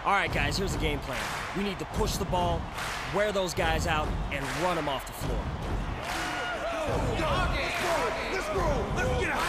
All right, guys, here's the game plan. We need to push the ball, wear those guys out, and run them off the floor. Let's go! Let's get out!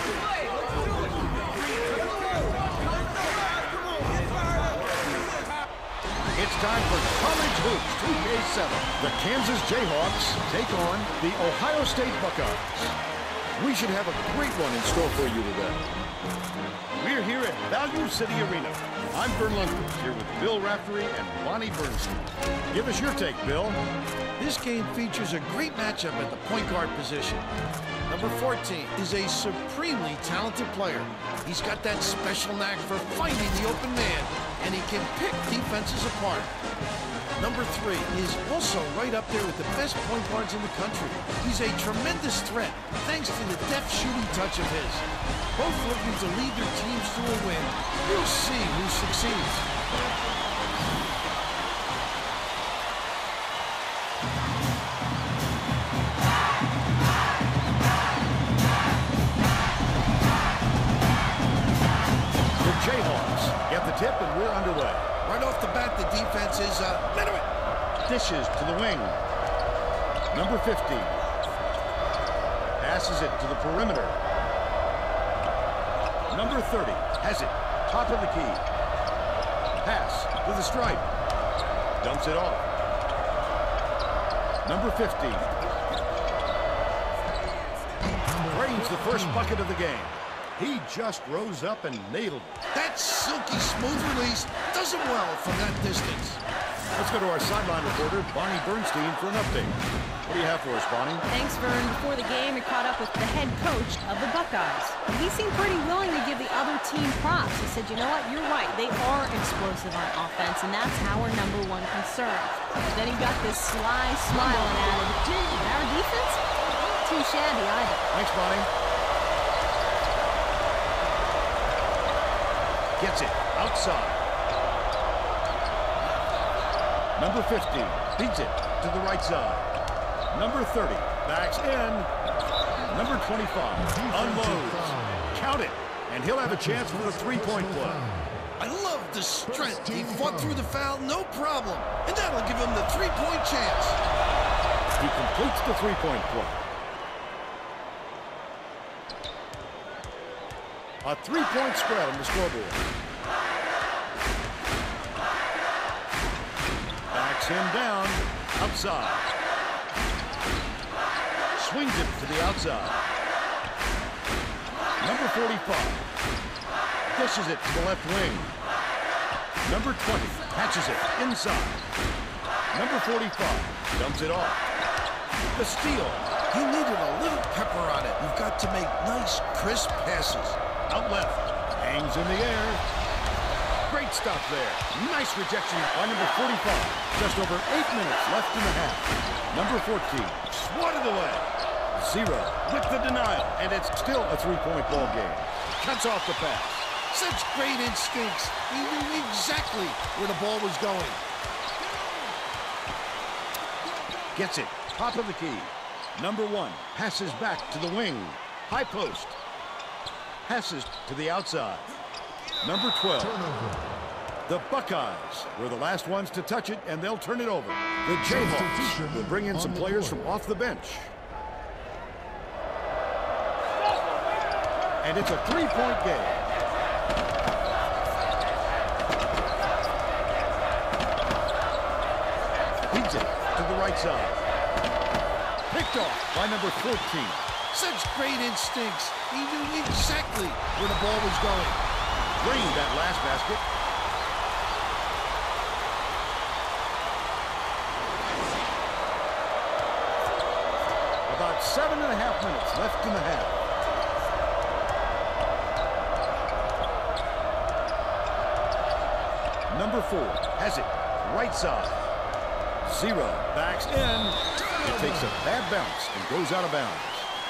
It's time for College Hoops 2K7. The Kansas Jayhawks take on the Ohio State Buckeyes. We should have a great one in store for you today. We're here at Value City Arena. I'm Vern Lundquist, here with Bill Raftery and Bonnie Bernstein. Give us your take, Bill. This game features a great matchup at the point guard position. Number 14 is a supremely talented player. He's got that special knack for finding the open man, and he can pick defenses apart. Number 3 is also right up there with the best point guards in the country. He's a tremendous threat, thanks to the deft shooting touch of his. Both looking to lead their teams to a win. We'll see who succeeds. The Jayhawks get the tip, and we're underway. Right off the bat, the defense is literate. Dishes to the wing. Number 50. Passes it to the perimeter. Number 30 has it. Top of the key. Pass to the stripe. Dumps it off. Number 15. Drains the first bucket of the game. He just rose up and nailed it. That silky smooth release does him well from that distance. Let's go to our sideline reporter, Bonnie Bernstein, for an update. What do you have for us, Bonnie? Thanks, Vern. Before the game, we caught up with the head coach of the Buckeyes. He seemed pretty willing to give the other team props. He said, you know what, you're right. They are explosive on offense, and that's our number one concern. But then he got this sly smile and added, our defense, not too shabby either. Thanks, Bonnie. Gets it outside. Number 15 beats it to the right side. Number 30 backs in. Number 25 unloads. Count it, and he'll have a chance for the three-point play. I love the strength. He fought through the foul, no problem. And that'll give him the three-point chance. He completes the three-point play. A three-point spread on the scoreboard. Backs him down, outside. Swings it to the outside. Number 45. Dishes it to the left wing. Number 20 catches it inside. Number 45 dumps it off. The steal. He needed a little pepper on it. You've got to make nice, crisp passes. Out left. Hangs in the air. Great stop there. Nice rejection by number 45. Just over 8 minutes left in the half. Number 14 swatted away. 0 with the denial, and it's still a three-point ball game. Cuts off the pass. Such great instincts. He knew exactly where the ball was going. Gets it. Top of the key. Number 1 passes back to the wing. High post. Passes to the outside. Number 12. The Buckeyes were the last ones to touch it, and they'll turn it over. The Jayhawks will bring in some players from off the bench. And it's a three-point game. Feeds it to the right side. Picked off by number 14. Such great instincts. He knew exactly where the ball was going. Drained that last basket. About 7.5 minutes left in the half. Number 4 has it. Right side. 0 backs in. It takes a bad bounce and goes out of bounds.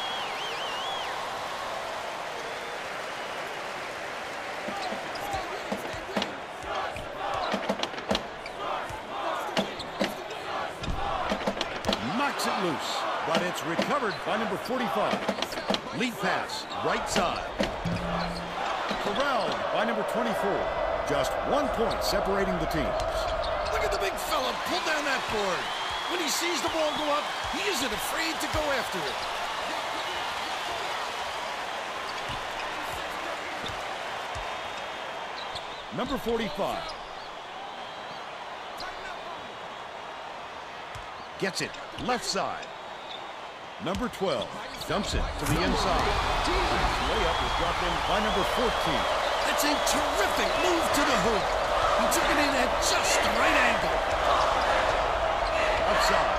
Knocks it loose, but it's recovered by number 45. Lead pass, right side. Corralled by number 24. Just 1 point separating the teams. Look at the big fella pull down that board. When he sees the ball go up, he isn't afraid to go after it. Number 45. Gets it, left side. Number 12 dumps it to the inside. Layup is dropped in by number 14. That's a terrific move to the hoop. He took it in at just the right angle. Outside.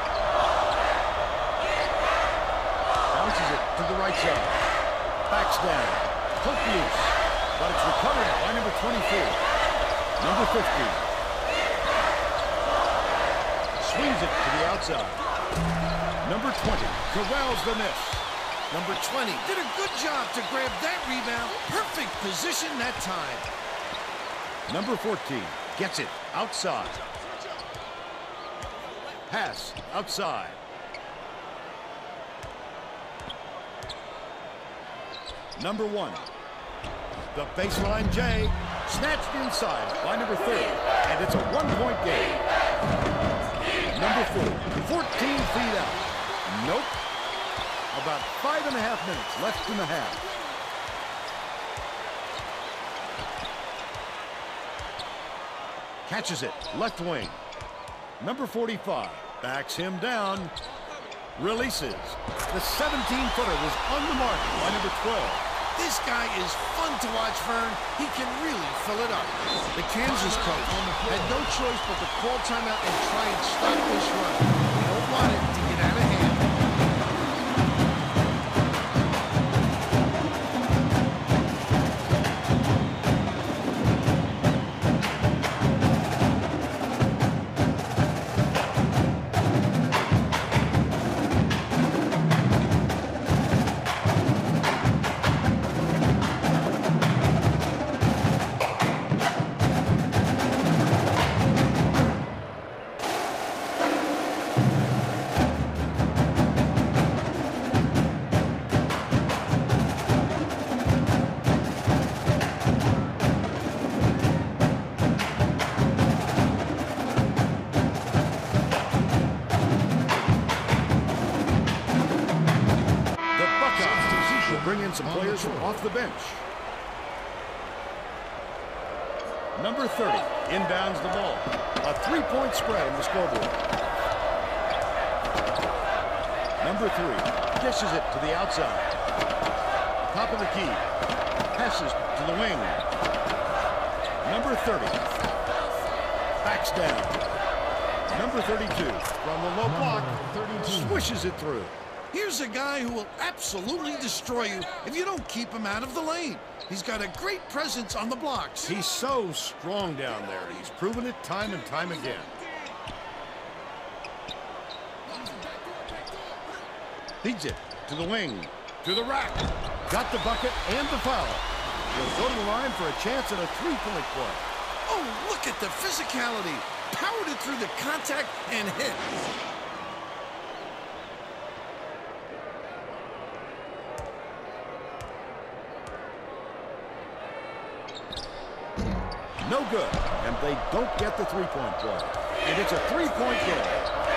Bounces it to the right side. Backs down. Hook loose. But it's recovered by number 24. Number 15. Swings it to the outside. Number 20 corrals the miss. Number 20 did a good job to grab that rebound. Perfect position that time. Number 14 gets it outside. Pass outside. Number 1. The baseline J. Snatched inside by number 30. And it's a 1-point game. Number 4, 14 feet out. Nope. About 5.5 minutes left in the half. Catches it, left wing. Number 45 backs him down. Releases. The 17-footer was on the mark by number 12. This guy is fun to watch, Vern. He can really fill it up. The Kansas coach had no choice but to call timeout and try and stop this run. We don't want it to get out of hand. Bring in some players from off the bench. Number 30 inbounds the ball. A 3-point spread on the scoreboard. Number 3 dishes it to the outside. Top of the key. Passes to the wing. Number 30 backs down. Number 32 from the low block swishes it through. Here's a guy who will absolutely destroy you if you don't keep him out of the lane. He's got a great presence on the blocks. He's so strong down there, and he's proven it time and time again. Feeds it to the wing, to the rack. Got the bucket and the foul. He'll go to the line for a chance at a 3-point play. Oh, look at the physicality. Powered it through the contact and hit. No good, and they don't get the 3-point play. And it's a 3-point game.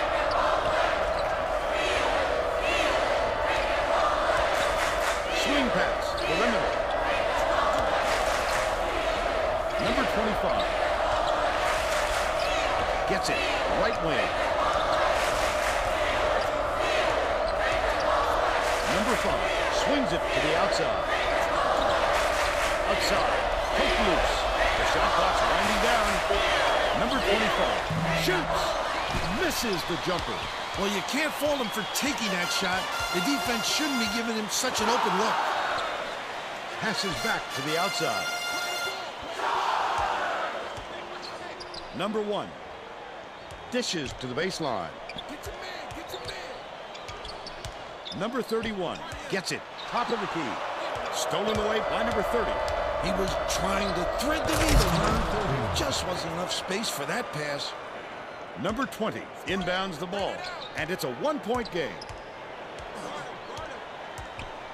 Swing pass, perimeter. Number 25 gets it, right wing. Number 5 swings it to the outside. Outside, hook loose. The shot clock's winding down. Number 25 shoots. Misses the jumper. Well, you can't fault him for taking that shot. The defense shouldn't be giving him such an open look. Passes back to the outside. Number 1 dishes to the baseline. Number 31 gets it, top of the key. Stolen away by number 30. He was trying to thread the needle, huh? Just wasn't enough space for that pass. Number 20 inbounds the ball, and it's a 1-point game.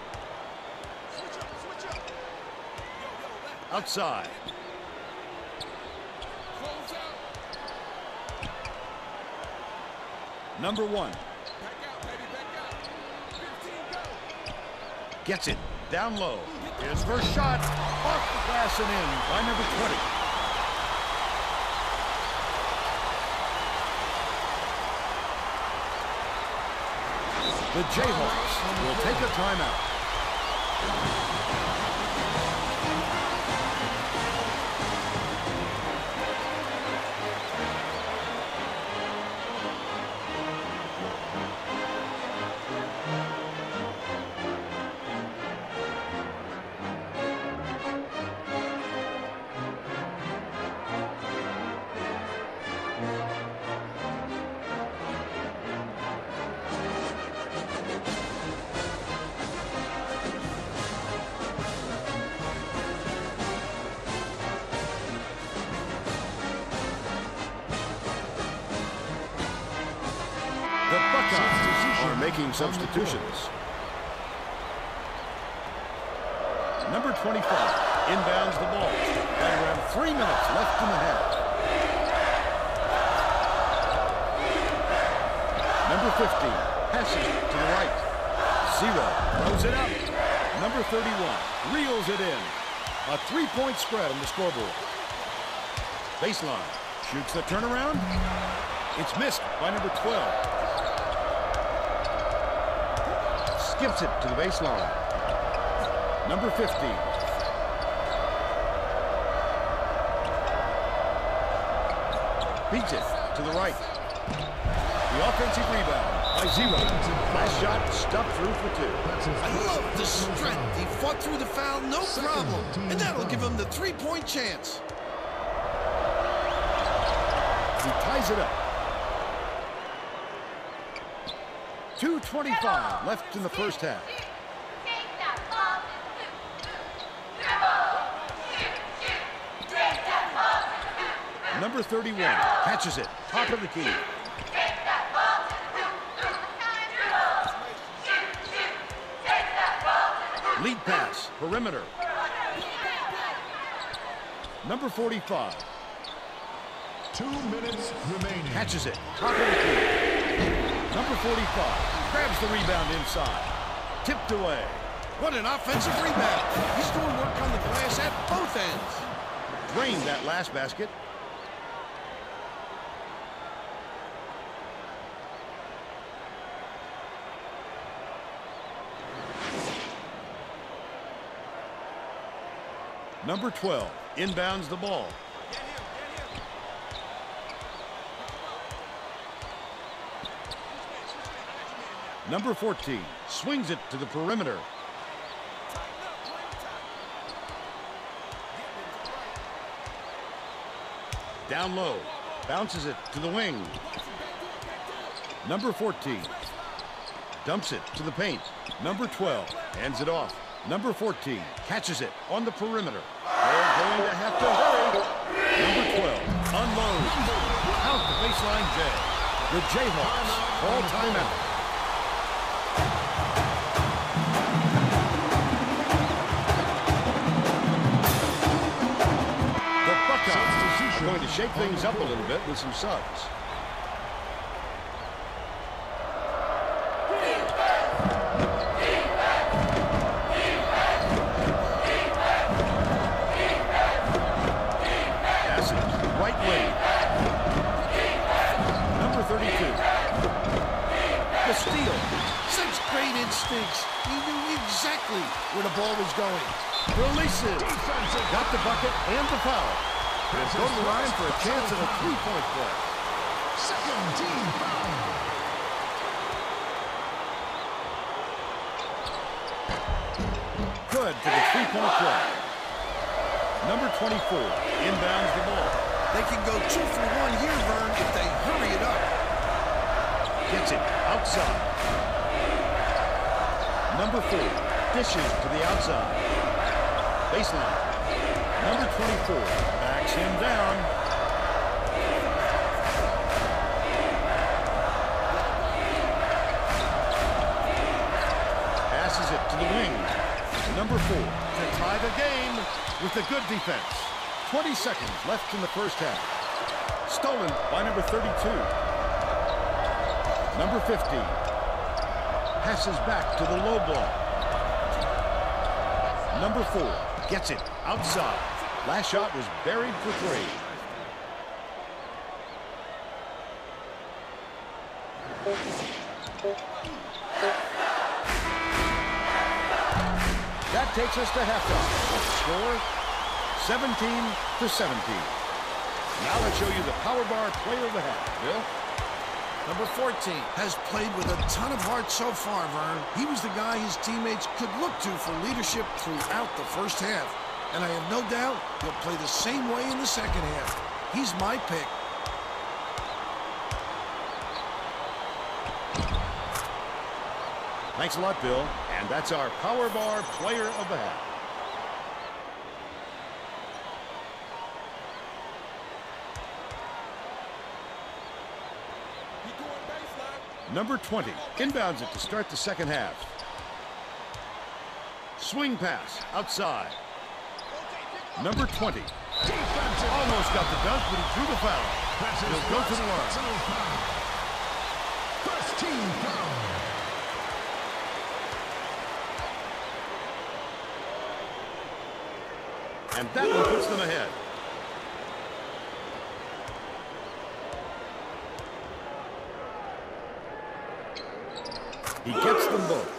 Outside. Number 1. Gets it. Down low. His first shot. Off the glass and in by number 20. The Jayhawks will take a timeout. Making substitutions. Number 25 inbounds the ball. At around 3 minutes left in the half. Number 15 passes to the right. Zero throws it up. Number 31 reels it in. A 3-point spread on the scoreboard. Baseline shoots the turnaround. It's missed by number 12. Skips it to the baseline. Number 15. Beats it to the right. The offensive rebound by Zero. Last shot stuffed through for 2. I love the strength. He fought through the foul, no problem. And that'll give him the 3-point chance. He ties it up. 2:25 left in the first half. Number 31 catches it, top of the key. Lead pass, perimeter. Number 45. 2 minutes remaining. Catches it, top of the key. Number 45 grabs the rebound inside. Tipped away. What an offensive rebound. He's doing work on the glass at both ends. Drained that last basket. Number 12 inbounds the ball. Number 14 swings it to the perimeter. Down low, bounces it to the wing. Number 14 dumps it to the paint. Number 12 hands it off. Number 14 catches it on the perimeter. They're going to have to hurry. Number 12 unloads. Out the baseline J. The Jayhawks call timeout. Going to shake things up a little bit with some subs. Passes right wing. Number 32. The steal. Such great instincts. He knew exactly where the ball was going. Releases. Got the bucket and the foul. He'll go to the line for a chance at a 3-point play. Second team foul. Good for the 3-point play. Number 24 inbounds the ball. They can go 2 for 1 here, Vern, if they hurry it up. Gets it outside. Number 4 dishes to the outside. Baseline. Number 24 backs him down. Passes it to the wing. Number 4 to tie the game with a good defense. 20 seconds left in the first half. Stolen by number 32. Number 15. Passes back to the low block. Number 4. Gets it outside. Last shot was buried for 3. That takes us to halftime. Score 17-17. Now let's show you the Power Bar player of the half. Bill? Number 14 has played with a ton of heart so far, Vern. He was the guy his teammates could look to for leadership throughout the first half. And I have no doubt he'll play the same way in the second half. He's my pick. Thanks a lot, Bill. And that's our Power Bar player of the half. Number 20 inbounds it to start the second half. Swing pass outside. Number 20. Almost got the dunk, but he drew the foul. He'll go to the line. First team foul. And that one puts them ahead. He gets them both.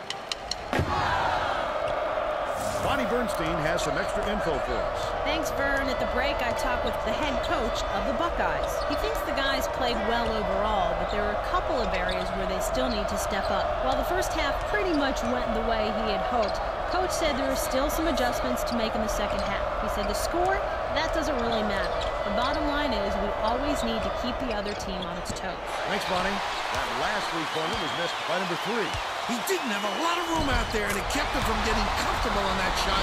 Bonnie Bernstein has some extra info for us. Thanks, Vern. At the break, I talked with the head coach of the Buckeyes. He thinks the guys played well overall, but there are a couple of areas where they still need to step up. While the first half pretty much went the way he had hoped, Coach said there are still some adjustments to make in the second half. He said the score, that doesn't really matter. The bottom line is we always need to keep the other team on its toes. Thanks, Bonnie. That last three-pointer was missed by number 3. He didn't have a lot of room out there, and it kept him from getting comfortable on that shot.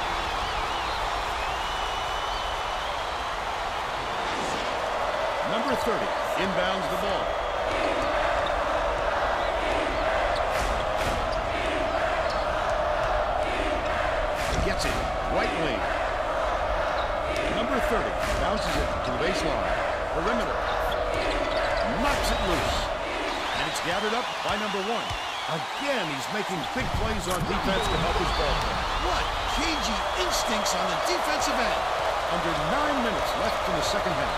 Number 30 inbounds the ball. Gets it. Right wing. Number 30 bounces it to the baseline. Perimeter. Knocks it loose. And it's gathered up by number 1. Again, he's making big plays on defense to help his ball player. What cagey instincts on the defensive end. Under 9 minutes left in the second half.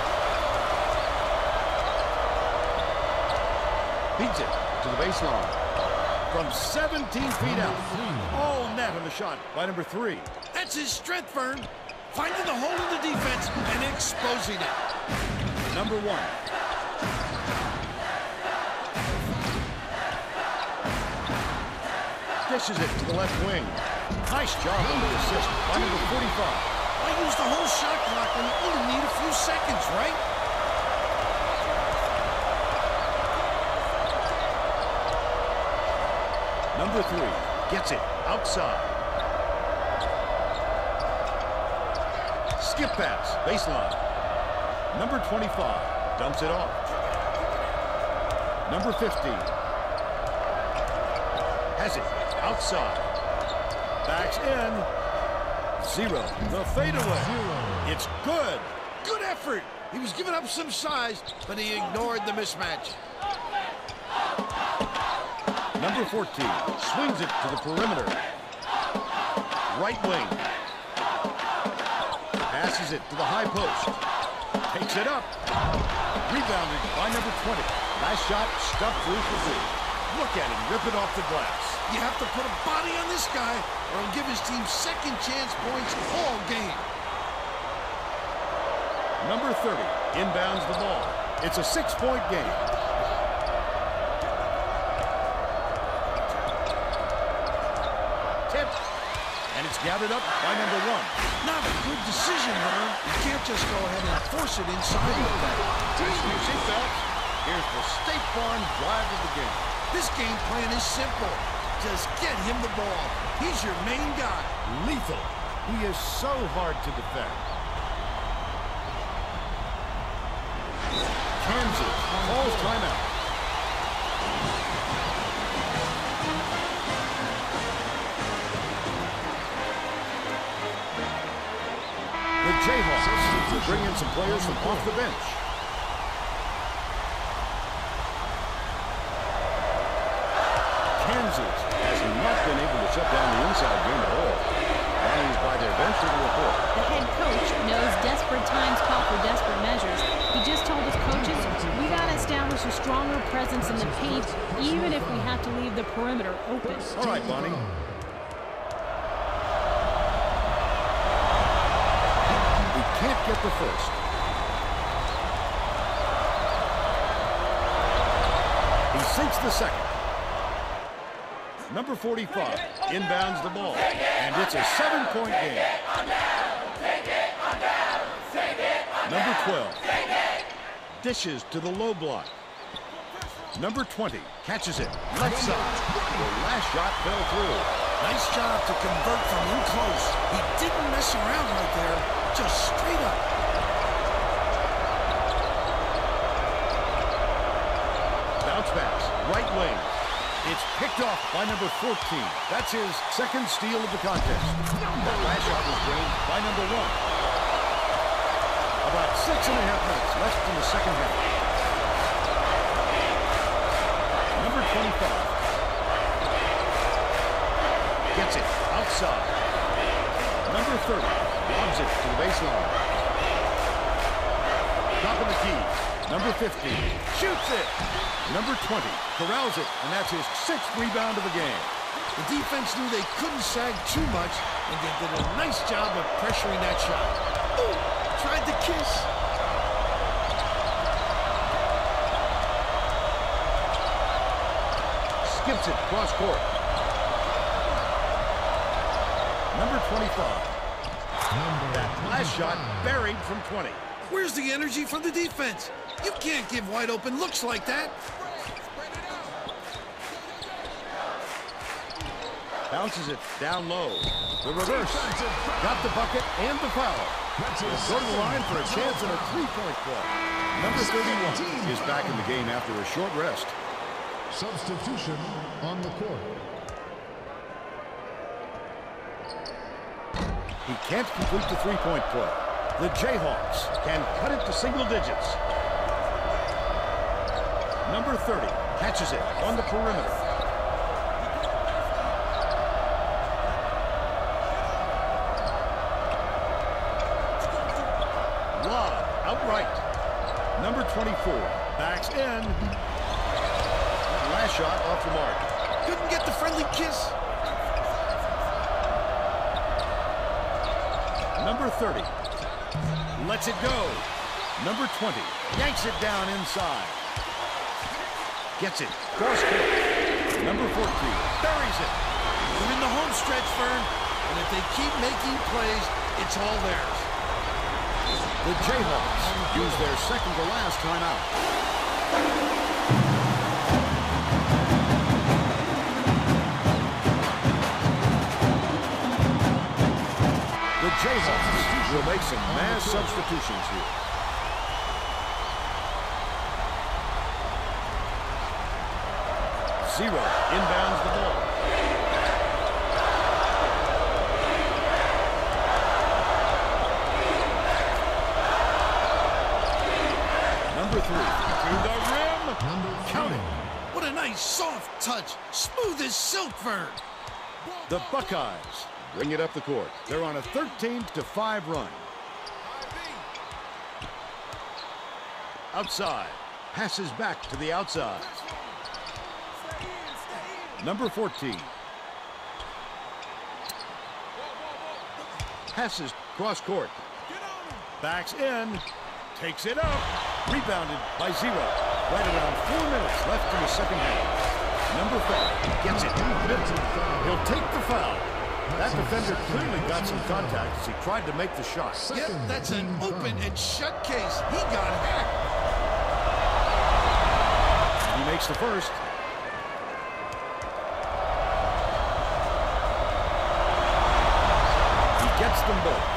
Beats it to the baseline. From 17 feet out. All net on the shot by number 3. That's his strength, Vern. Finding the hole in the defense and exposing it. Number 1. Dishes it to the left wing. Nice job on the assist by number 45. I used the whole shot clock when you only need a few seconds, right? Number 3 gets it outside. Skip pass, baseline. Number 25 dumps it off. Number 15 has it outside. Backs in. 0. The fadeaway. It's good. Good effort. He was giving up some size, but he ignored the mismatch. Number 14 swings it to the perimeter. Right wing. Passes it to the high post. Takes it up. Rebounded by number 20. Nice shot, stuck through for 3. Look at him rip it off the glass. You have to put a body on this guy, or he'll give his team second chance points all game. Number 30 inbounds the ball. It's a 6-point game. Tip. And it's gathered up by number 1. Not a good decision, Vern. You can't just go ahead and force it inside like that. Fasten your seatbelts. Here's the State Farm drive of the game. This game plan is simple. Just get him the ball. He's your main guy. Lethal. He is so hard to defend. Kansas calls timeout. The Jayhawks will bring in some players from off the bench. loses, has not been able to shut down the inside game at all. Lions by their bench to the report. The head coach knows desperate times call for desperate measures. He just told his coaches, we got to establish a stronger presence in the paint, even if we have to leave the perimeter open. All right, Bonnie. He can't get the first. He sinks the second. Number 45 inbounds the ball, and it's a 7-point game. Number 12 dishes to the low block. Number 20 catches it left side. The last shot fell through. Nice job to convert from in close. He didn't mess around right there, just straight up. Bounce pass, right wing. It's picked off by number 14. That's his second steal of the contest. That last shot was drained by number 1. About 6.5 minutes left in the second half. Number 25 gets it outside. Number 30 lobs it to the baseline. Top of the key. Number 15 shoots it. Number 20 corrals it, and that's his 6th rebound of the game. The defense knew they couldn't sag too much, and they did a nice job of pressuring that shot. Ooh, tried to kiss. Skips it cross court. Number 25. That last shot buried from 20. Where's the energy from the defense? You can't give wide open looks like that. Bounces it down low. The reverse. Got the bucket and the foul. Go to the line for a chance at a 3-point play. Number 31 is back in the game after a short rest. Substitution on the court. He can't complete the 3-point play. The Jayhawks can cut it to single digits. Number 30 catches it on the perimeter. Lob outright. Number 24 backs in. That last shot off the mark. Couldn't get the friendly kiss. Number 30 lets it go. Number 20 yanks it down inside. Gets it. Cross court. Number 14 buries it. They're in the home stretch, Fern. And if they keep making plays, it's all theirs. The Jayhawks use their second to last timeout. The Jayhawks will make some mass substitutions here. Zero inbounds the ball. Number 3 to the rim. Count it. What a nice soft touch. Smooth as silk, Fern. The Buckeyes bring it up the court. They're on a 13-5 run. Outside. Passes back to the outside. Number 14. Passes cross court. Backs in. Takes it up. Rebounded by Zero. Right around 4 minutes left in the second half. Number 5 gets it. He'll take the foul. That defender clearly got some contact as he tried to make the shot. Yep, that's an open and shut case. He got hacked. He makes the first. He gets them both.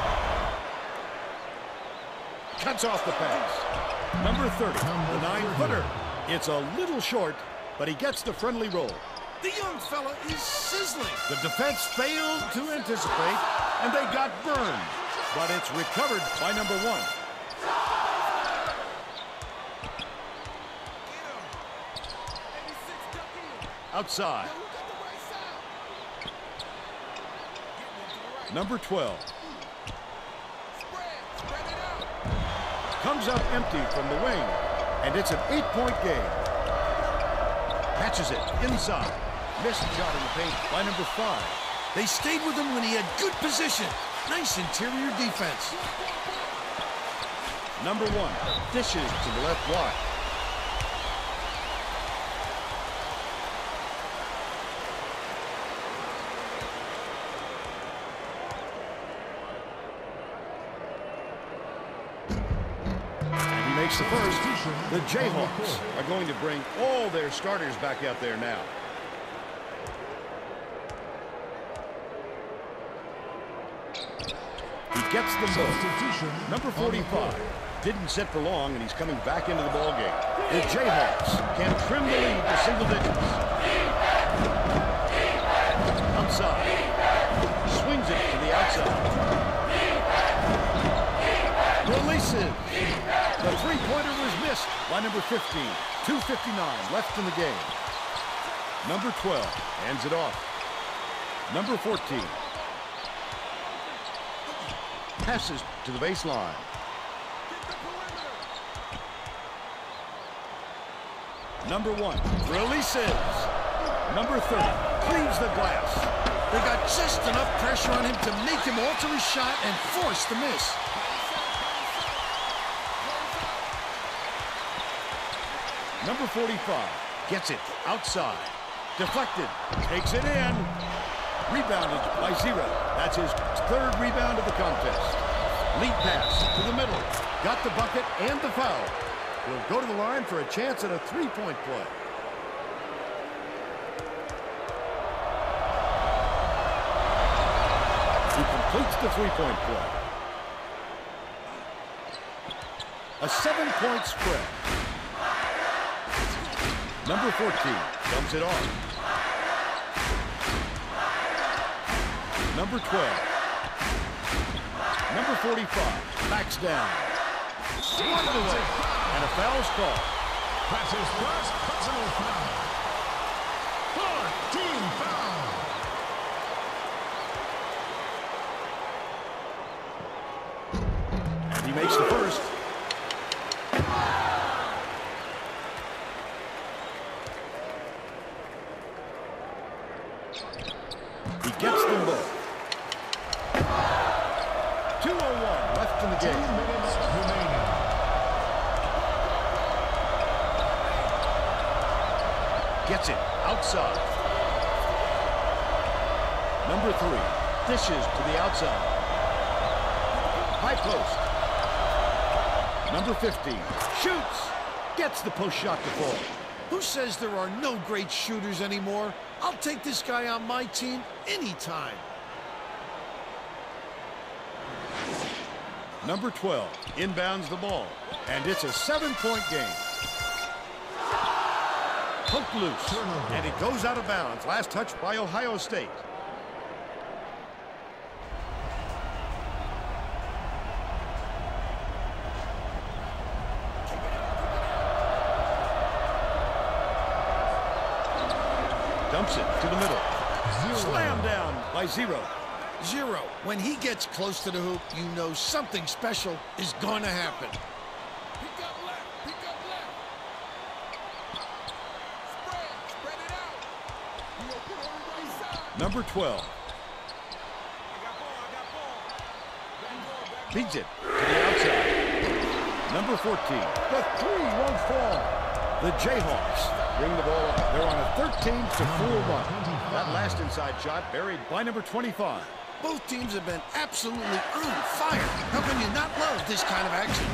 Cuts off the pass. Number 30, the 9-footer. It's a little short, but he gets the friendly roll. The young fella is sizzling. The defense failed to anticipate, and they got burned. But it's recovered by number 1. Outside. Number 12. Comes up empty from the wing. And it's an 8-point game. Catches it inside. Missed shot in the paint by number 5. They stayed with him when he had good position. Nice interior defense. Number 1 dishes to the left block. And he makes the first. The Jayhawks are going to bring all their starters back out there now. He gets them both. Number 45 didn't sit for long, and he's coming back into the ball game. The Jayhawks can trim the lead to single digits. Outside. Swings it to the outside. Releases. The three-pointer was missed by number 15. 2:59 left in the game. Number 12 hands it off. Number 14. Passes to the baseline. Number 1 releases. Number 30 cleaves the glass. They got just enough pressure on him to make him alter his shot and force the miss. Number 45 gets it outside. Deflected. Takes it in. Rebounded by Zero. That's his third rebound of the contest. Lead pass to the middle. Got the bucket and the foul. He'll go to the line for a chance at a three-point play. He completes the three-point play. A 7-point spread. Number 14 dumps it off. Number 12. Number 45 backs down. One away. And a foul's called. That's his first personal foul. 14 foul. And he makes the first. He gets them both. 2:01 left in the 2 game. minutes remaining. Gets it outside. Number 3 dishes to the outside. High post. Number 15 shoots. Gets the post shot to fall. Who says there are no great shooters anymore? I'll take this guy on my team anytime. Number 12 inbounds the ball. And it's a 7-point game. Poked loose. And it goes out of bounds. Last touch by Ohio State. Dumps it to the middle. Slam down by Zero. Zero. When he gets close to the hoop, you know something special is going to happen. Pick up left. Pick up left. Spread it out. He'll put on the right side. Number 12 I got ball. Back door. feeds it to the outside. Number 14. The three won't fall. The Jayhawks bring the ball up. They're on a 13-4 run. That last inside shot buried by number 25. Both teams have been absolutely on fire. How can you not love this kind of action?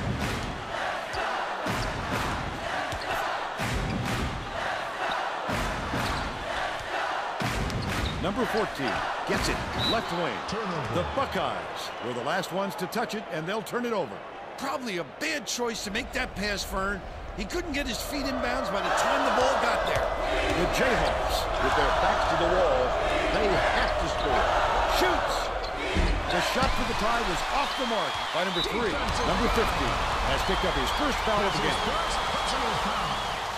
Number 14 gets it left wing. The Buckeyes were the last ones to touch it, and they'll turn it over. Probably a bad choice to make that pass, Fern. He couldn't get his feet in bounds by the time the ball got there. The Jayhawks, with their backs to the wall, they have to score. Shoots! The shot for the tie was off the mark by number 3. Number 50 has picked up his first foul of the game. First personal foul.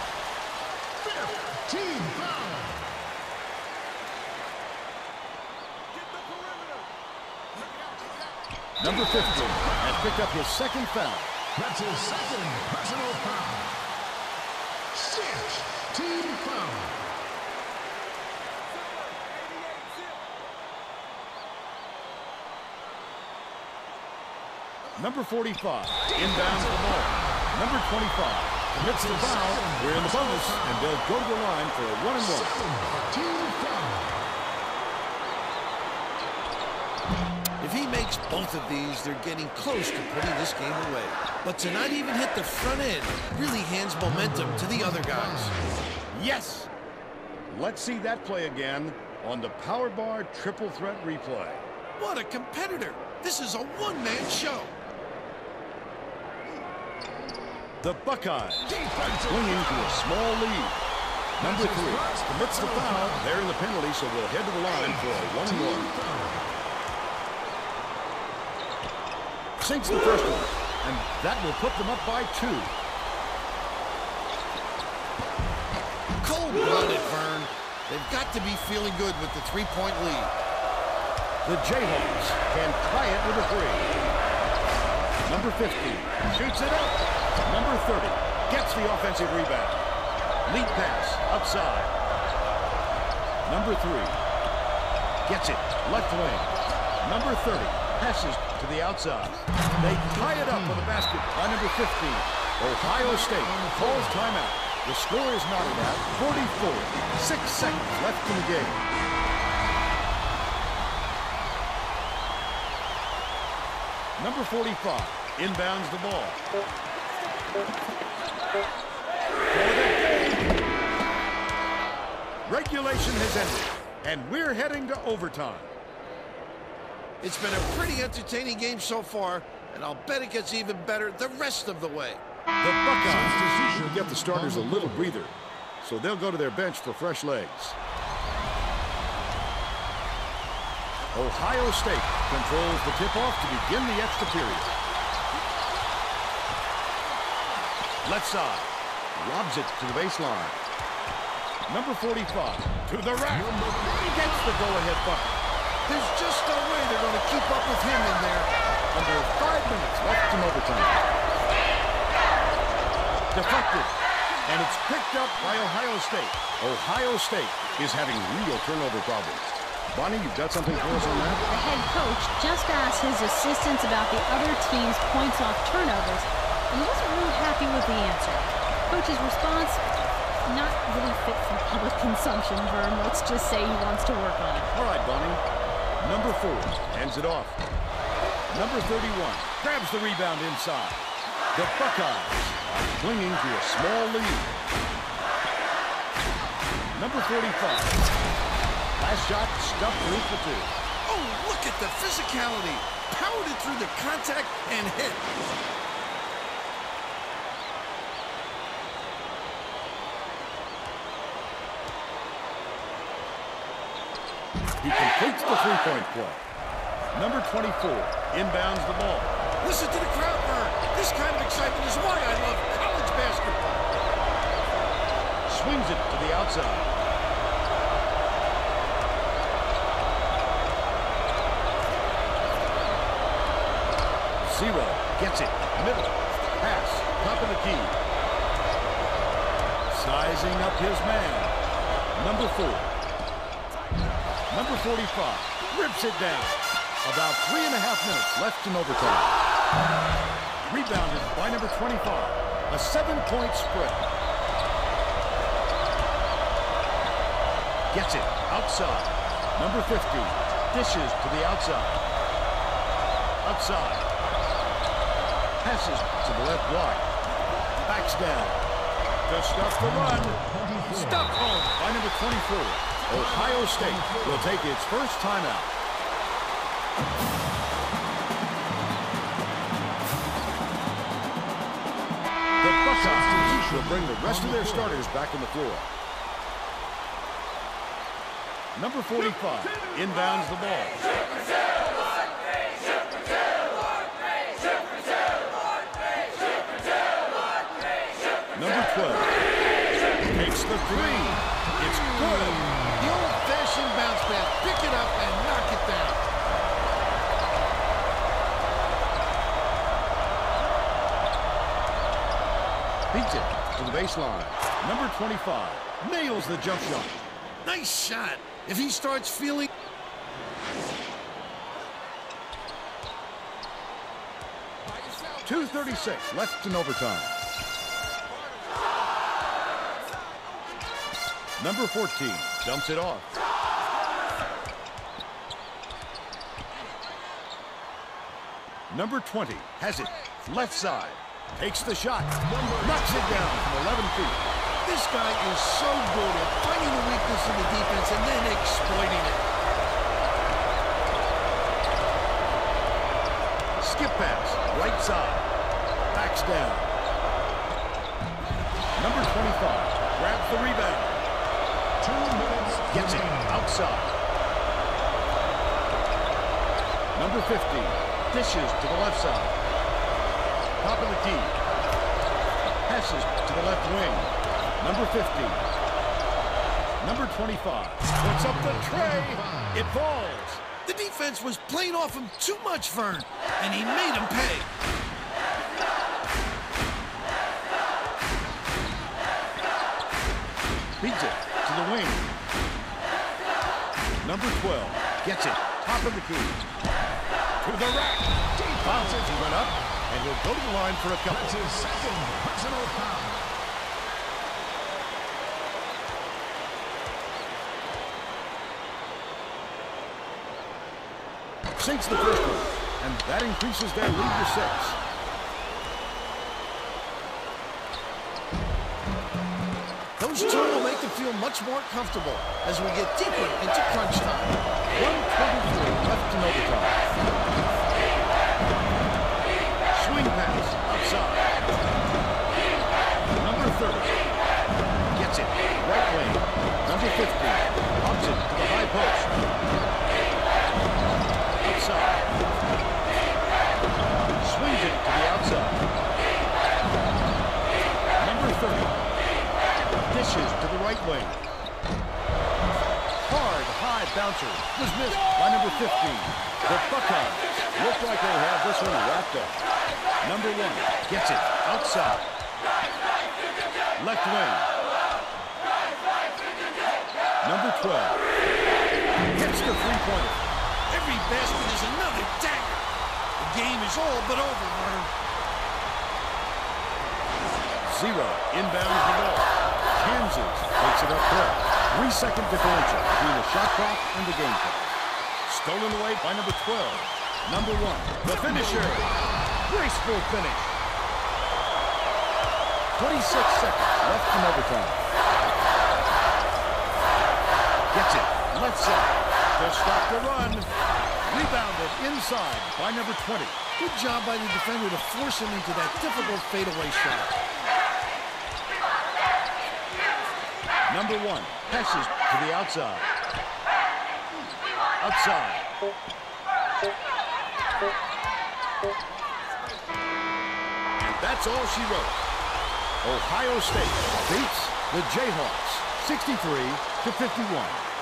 15 foul. Get the perimeter. Number 15 has picked up his second foul. That's his second personal foul. 6 team foul. Number 45 inbounds the ball. Number 25 commits the foul. We're in the bonus, and they'll go to the line for a 1-and-1. Team foul. If he makes both of these, they're getting close to putting this game away. But to not even hit the front end really hands momentum to the other guys. Yes! Let's see that play again on the Power Bar Triple Threat replay. What a competitor. This is a one-man show. The Buckeyes are clinging to a small lead. Number 3 commits the foul. They're in the penalty, so we'll head to the line for a 1-and-1. Sinks the first one, and that will put them up by 2. Cold-blooded, Vern. They've got to be feeling good with the 3-point lead. The Jayhawks can tie it with a 3. Number 15 shoots it up. Number 30 gets the offensive rebound. Lead pass outside. Number 3 gets it left wing. Number 30 passes to the outside. They tie it up with a basket by number 15. Ohio State calls timeout. The score is knotted at 44. 6 seconds left in the game. Number 45 inbounds the ball. Regulation has ended, and we're heading to overtime. It's been a pretty entertaining game so far, and I'll bet it gets even better the rest of the way. The Buckeyes should get the starters a little breather, so they'll go to their bench for fresh legs. Ohio State controls the tip-off to begin the extra period. Left side, lobs it to the baseline. Number 45 to the rack. He gets the go-ahead bucket. There's just no way they're going to keep up with him in there. Under 5 minutes left in overtime. Deflected, and it's picked up by Ohio State. Ohio State is having real turnover problems. Bonnie, you've got something for us on that? The head coach just asked his assistants about the other team's points off turnovers, and he wasn't really happy with the answer. Coach's response, not really fit for public consumption, Vern. Let's just say he wants to work on it. All right, Bonnie. Number 4 hands it off. Number 31 grabs the rebound inside. The Buckeyes are clinging to a small lead. Number 45. Last shot stuffed through for 2. Oh, look at the physicality. Powered it through the contact and hit. He completes the three-point play. Number 24 inbounds the ball. Listen to the crowd, Vern. This kind of excitement is why I love college basketball. Swings it to the outside. Zero gets it. Middle. Pass. Top of the key. Sizing up his man. Number 4. Number 45 rips it down. About 3.5 minutes left in overtime. Rebounded by number 25. A 7-point spread. Gets it outside. Number 15 dishes to the outside. Outside. Passes to the left wide. Backs down. Just stuff the run. Stuffed home by number 24. Ohio State will take its first timeout. The Buckeyes will bring the rest of their starters back on the floor. Number 45 inbounds the ball. Number 12 takes the 3. It's good. The old-fashioned bounce pass. Pick it up and knock it down. Beats it to the baseline. Number 25 nails the jump shot. Nice shot. If he starts feeling... 2:36 left in overtime. Number 14 dumps it off. Number 20 has it. Left side. Takes the shot. Knocks it down from 11 feet. This guy is so good at finding the weakness in the defense and then exploiting it. Skip pass. Right side. Backs down. Number 25 grabs the rebound. 2 minutes. Gets it outside. Number 15 dishes to the left side. Top of the key. Passes to the left wing. Number 15. Number 25 puts up the tray. It falls. The defense was playing off him too much, Vern, and he made him pay. Beats it to the wing. Number 12 gets it. Top of the key. To the rack. Bounces. He went up, and he'll go to the line for a couple. That's his second personal foul. Sinks the first one, and that increases their lead to 6. Those two will make them feel much more comfortable as we get deeper into crunch time. 1:23 left in overtime. Swing pass outside. Number 30 gets it right wing. Number 15 pops it to the high post. Outside. Swings it to the outside. Number 30 dishes to the right wing. Hard, high bouncer was missed by number 15. The Buckeyes look like they have this one wrapped up. Number 1 gets it outside. Left wing. Number 12 hits the three-pointer. Every basket is another dagger. The game is all but over, Vern. 0 inbounds the ball. Kansas takes it up court. 3-second differential between the shot clock and the game clock. Stolen away by number 12. Number 1, the finisher. Graceful finish. 26 seconds left in overtime. Gets it. Left side. To stop the run. Rebounded inside by number 20. Good job by the defender to force him into that difficult fadeaway shot. Number 1 passes to the outside. Outside. And that's all she wrote. Ohio State beats the Jayhawks 63-51.